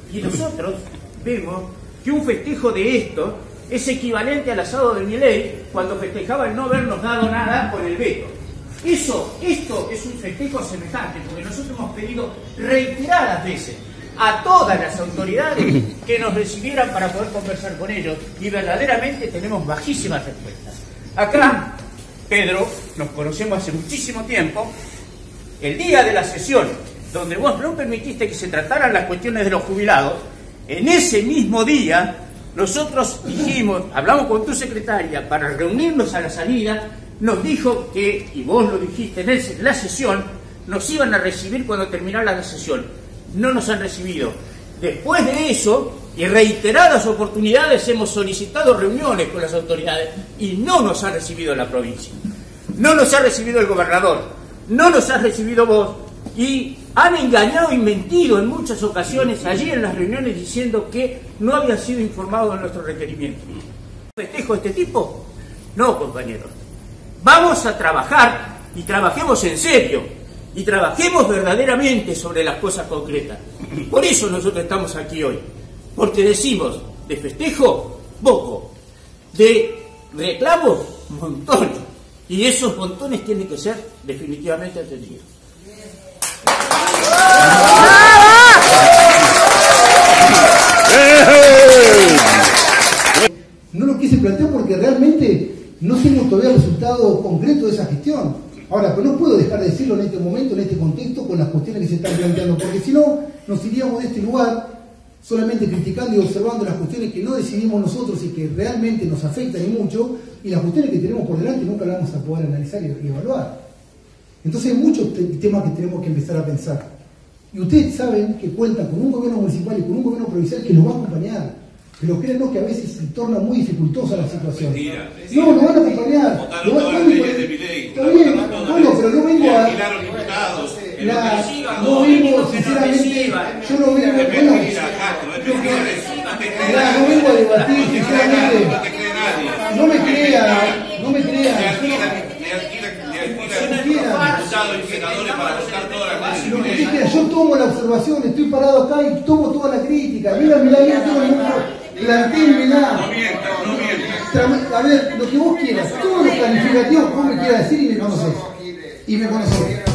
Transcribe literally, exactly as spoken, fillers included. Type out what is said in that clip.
Y nosotros vemos que un festejo de esto es equivalente al asado de Milei cuando festejaba el no habernos dado nada con el veto. Eso, esto es un festejo semejante, porque nosotros hemos pedido reiteradas veces a todas las autoridades que nos recibieran para poder conversar con ellos, y verdaderamente tenemos bajísimas respuestas. Acá, Pedro, nos conocemos hace muchísimo tiempo. El día de la sesión, donde vos no permitiste que se trataran las cuestiones de los jubilados, en ese mismo día, nosotros dijimos, hablamos con tu secretaria para reunirnos a la salida, nos dijo que, y vos lo dijiste en la sesión, nos iban a recibir cuando terminara la sesión. No nos han recibido. Después de eso, y reiteradas oportunidades, hemos solicitado reuniones con las autoridades y no nos ha recibido la provincia. No nos ha recibido el gobernador, no nos ha recibido vos, y han engañado y mentido en muchas ocasiones allí en las reuniones diciendo que no había sido informado de nuestro requerimiento. ¿Festejo de este tipo? No, compañeros. Vamos a trabajar y trabajemos en serio y trabajemos verdaderamente sobre las cosas concretas. Por eso nosotros estamos aquí hoy, porque decimos de festejo poco, de reclamos montones, y esos montones tienen que ser definitivamente atendidos. No lo quise plantear porque realmente no tenemos todavía resultado concreto de esa gestión. Ahora, pero no puedo dejar de decirlo en este momento, en este contexto, con las cuestiones que se están planteando, porque si no, nos iríamos de este lugar solamente criticando y observando las cuestiones que no decidimos nosotros y que realmente nos afectan y mucho, y las cuestiones que tenemos por delante nunca las vamos a poder analizar y evaluar. Entonces hay muchos te temas que tenemos que empezar a pensar. Y ustedes saben que cuentan con un gobierno municipal y con un gobierno provincial que los va a acompañar. Pero créanlo que a veces se torna muy dificultosa la situación. Mentira, mentira. No, lo van a acompañar. Votaron todas las leyes de Milei. Está bien, bueno, pero no vengo a... Alquilaron diputados. La, no vengo, sinceramente, yo no vengo, bueno, no vengo a debatir, sinceramente, no me crea, no me crea. Diputados y senadores para votar todas las Lo que leyes. quiera, yo tomo la observación, estoy parado acá y tomo toda la crítica. Mira, mira, mira todo el mundo, plantéenmela. No mientas, no mientas. A ver, lo que vos quieras, todos los calificativos que vos me quieras decir y me conoces. Y me conoces.